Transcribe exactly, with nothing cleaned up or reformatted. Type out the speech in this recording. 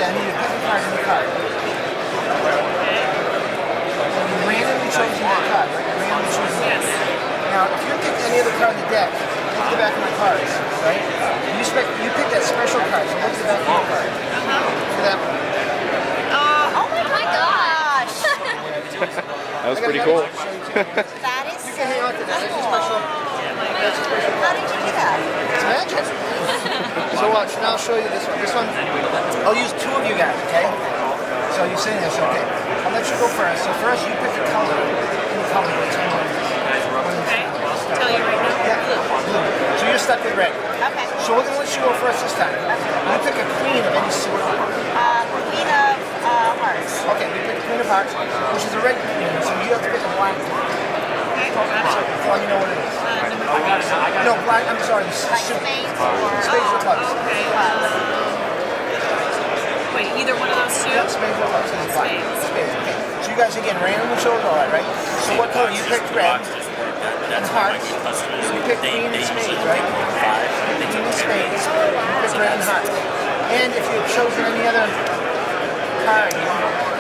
then you pick a card in the card. And you randomly choose that card, right? You randomly choose that. Now, if you pick any other card in the deck, look at the back of my cards, right? You, spec you pick that special card, so look at the back of your card. Look at that one. Uh, oh my gosh! That was pretty cool. That is You can hang on to that. That's a special. That's a special How did you do that? It's magic. So watch, now I'll show you this one. This one, I'll use two of you guys, okay? So you're saying this, okay? I'll let you go first. So first you pick a color. Any color, which one is Okay. Tell you right now. Yeah. Blue. So you're stuck with red. Okay. So we're going to let you go first this time. You pick a queen of any sort. Uh, Queen of uh, Hearts. Okay, you pick a queen of hearts, which is a red queen. So you have to pick a black queen. Okay. So you know what it is. No, black, I'm sorry. Like spades or... Spades or clubs. Okay. Wait, either one of those two? Yep, spades or clubs. It's black. Spades. Spades, okay. So you guys, again, randomly chose all that, right? So what color? You picked red. And hearts. You picked queen and spades, right? Queen and spades. You picked red and hearts. And if you had chosen any other card, you